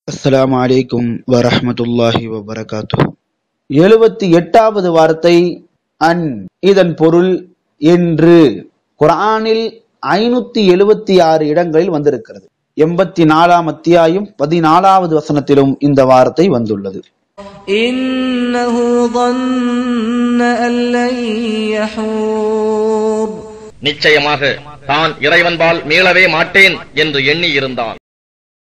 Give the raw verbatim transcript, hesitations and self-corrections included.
அஸ்ஸலாமு அலைக்கும் வரஹ்மத்துல்லாஹி வபரகாத்துஹு. எழுபத்தி எட்டாவது வார்த்தை அன். இதன் பொருள் என்று. குர்ஆனில் ஐநூத்தி எழுபத்தி ஆறு இடங்களில் வந்திருக்கிறது. எண்பத்தி நாலாம் அத்தியாயம் பதினாலாவது வசனத்திலும் இந்த வார்த்தை வந்துள்ளது. இன்னஹு ظن أن لن يحور. நிச்சயமாக தான் இறைவன்பால் மீளவே மாட்டேன் என்று எண்ணி இருந்தான்.